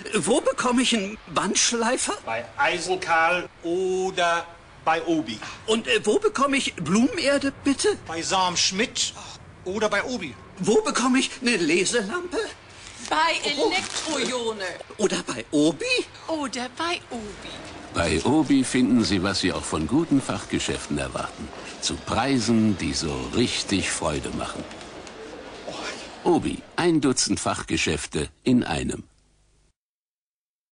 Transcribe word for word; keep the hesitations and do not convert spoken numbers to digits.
Wo bekomme ich einen Bandschleifer? Bei Eisenkarl oder bei Obi. Und äh, wo bekomme ich Blumenerde, bitte? Bei Sam Schmidt oder bei Obi. Wo bekomme ich eine Leselampe? Bei Elektrojone. Oder bei Obi? Oder bei Obi. Bei Obi finden Sie, was Sie auch von guten Fachgeschäften erwarten. Zu Preisen, die so richtig Freude machen. Obi, ein Dutzend Fachgeschäfte in einem.